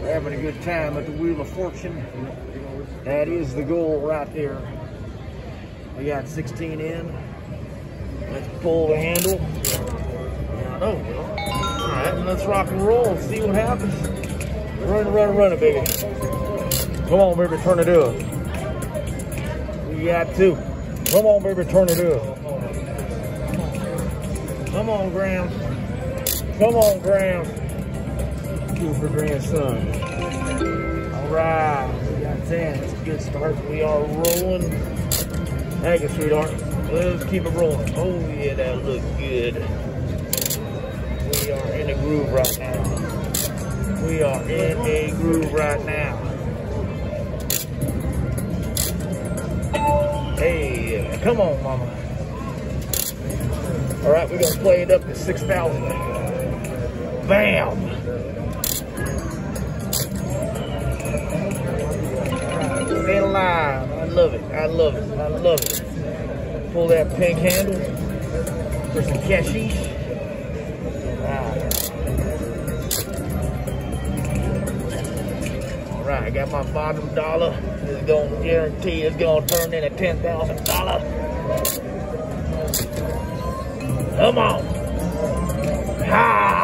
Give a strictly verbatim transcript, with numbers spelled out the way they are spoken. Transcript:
Having a good time at the Wheel of Fortune. That is the goal right there. We got sixteen in. Let's pull the handle. Yeah, I know. All right, let's rock and roll and see what happens. Run, run, run it, baby. Come on, baby, turn it up. We got two. Come on, baby, turn it up. Come on, Graham. Come on, Graham. Two for grandson. All right, we got ten. It's a good start. We are rolling. Thank you, sweetheart. Let's keep it rolling. Oh, yeah, that looks good. We are in a groove right now. We are in a groove right now. Hey, come on, mama. All right, we're gonna play it up to six thousand. Bam. Stay alive. I love it. I love it. I love it. Pull that pink handle for some cashish. All right, I got my bottom dollar. It's going to guarantee it's going to turn into ten thousand dollars. Come on. Ha!